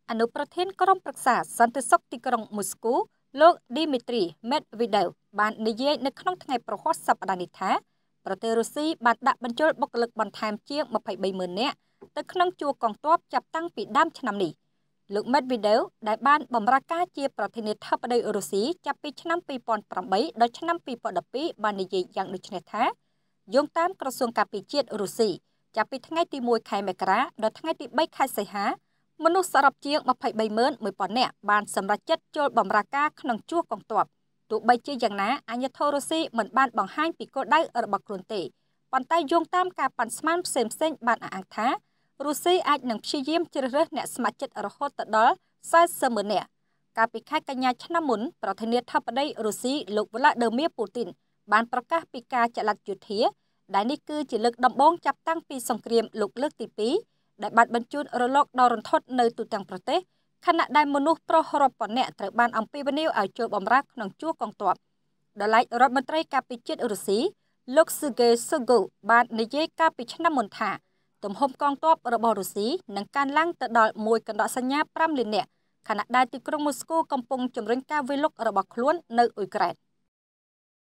អនុប្រធានក្រុមប្រឹក្សាសន្តិសុខទីក្រុងមូស្គូលោក Dmitry Medvedev បាននិយាយនៅក្នុងថ្ងៃប្រហ័សសប្តាហ៍នេះថាប្រទេសរុស្ស៊ីបានដាក់បញ្ចូលបុគ្គលិកបន្ថែមជាង23,000 នាក់ទៅក្នុងជួរកងទ័ពចាប់តាំងពីដើមឆ្នាំនេះលោក Medvedev ដែលបានបម្រើការជាប្រធានាធិបតីរុស្ស៊ីចាប់ពីឆ្នាំ2008ដល់ឆ្នាំ2012បាននិយាយយ៉ាងដូចនេះថាយោងតាមក្រសួងការពារជាតិរុស្ស៊ីចាប់ពីថ្ងៃទី1ខែមករាដល់ថ្ងៃទី3ខែសីហាមនុស្សសរុបជាង23,100 នាក់បានសម្រេចចិត្តចូលបម្រើការក្នុងជួរកងទ័ពទោះបីជាយ៉ាងណាអាញាធររុស្ស៊ីមិនបានបង្ហាញពីគោលដៅរបស់ខ្លួនទេប៉ុន្តែយោងតាមការប៉ាន់ស្មានផ្សេងៗបានអះអាងថារុស្ស៊ីអាចនឹងព្យាយាមជ្រើសរើសអ្នកស្ម័គ្រចិត្តរហូតដល់40,000 នាក់កាលពីខែកញ្ញាឆ្នាំមុនប្រធានាធិបតីរុស្ស៊ីលោក Vladimir Putin បានប្រកាសពីការចល័តយោធាដែលនេះគឺជាលើកដំបូងចាប់តាំងពីសង្គ្រាមលោកលើកទី2ដែលបានបញ្ជូនរលកដ៏រន្ធត់នៅទូទាំងប្រទេសខណៈដែលមនុស្សប្រុសរាប់ពាន់នាក់ត្រូវបានអំពាវនាវឲ្យចូលបម្រើក្នុងជួរកងទ័ពដោយឡែករដ្ឋមន្ត្រីការពារជាតិរុស្ស៊ីលោក Sergei Shoigu បាននិយាយកាលពីឆ្នាំមុនថាទំហំកងទ័ពរបស់រុស្ស៊ីនឹងកើនឡើងទៅដល់1.5 លាននាក់ខណៈដែលទីក្រុងមូស្គូកំពុងជំរុញការវាយលុករបស់ខ្លួននៅអ៊ុយក្រែន